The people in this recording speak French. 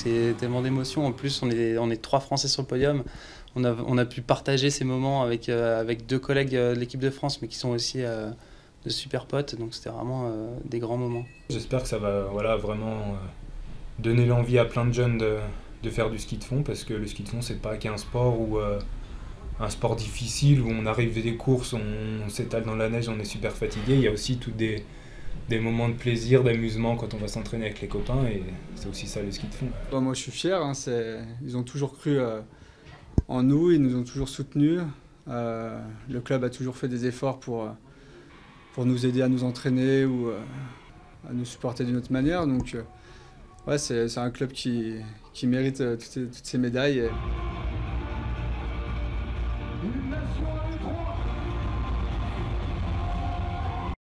c'est tellement d'émotions. En plus, on est 3 Français sur le podium. On a pu partager ces moments avec 2 collègues de l'équipe de France, mais qui sont aussi de super potes. Donc c'était vraiment des grands moments. J'espère que ça va vraiment donner l'envie à plein de jeunes de faire du ski de fond, parce que le ski de fond, c'est pas qu'un sport un sport difficile où on arrive des courses, on s'étale dans la neige, on est super fatigué. Il y a aussi tous des moments de plaisir, d'amusement quand on va s'entraîner avec les copains, et c'est aussi ça le ski de fond. Bon, moi je suis fier, hein, ils ont toujours cru en nous, ils nous ont toujours soutenus. Le club a toujours fait des efforts pour nous aider à nous entraîner ou à nous supporter d'une autre manière. Donc ouais, c'est un club qui mérite toutes ces médailles.